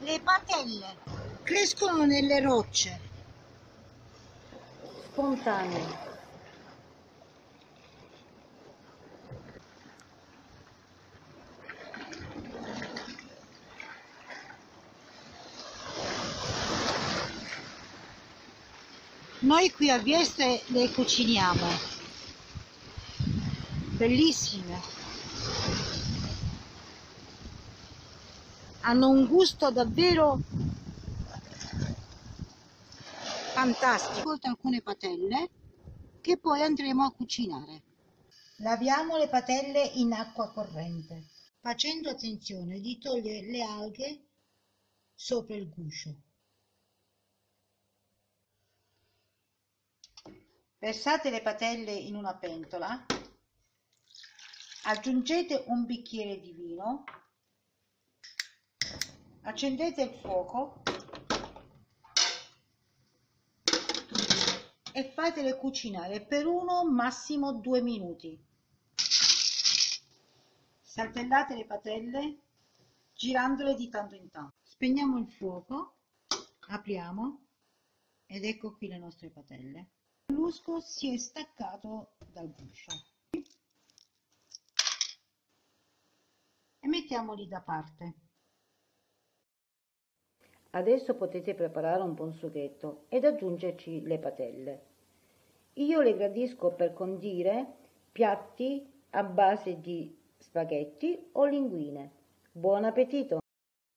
Le patelle crescono nelle rocce. Spontanee. Noi qui a Vieste le cuciniamo. Bellissime. Hanno un gusto davvero fantastico. Alcune patelle che poi andremo a cucinare. Laviamo le patelle in acqua corrente, facendo attenzione di togliere le alghe sopra il guscio. Versate le patelle in una pentola, aggiungete un bicchiere di vino, accendete il fuoco e fatele cucinare per 1 massimo 2 minuti. Saltellate le patelle girandole di tanto in tanto. Spegniamo il fuoco, apriamo ed ecco qui le nostre patelle. Il mollusco si è staccato dal guscio e mettiamoli da parte. Adesso potete preparare un buon sughetto ed aggiungerci le patelle. Io le gradisco per condire piatti a base di spaghetti o linguine. Buon appetito!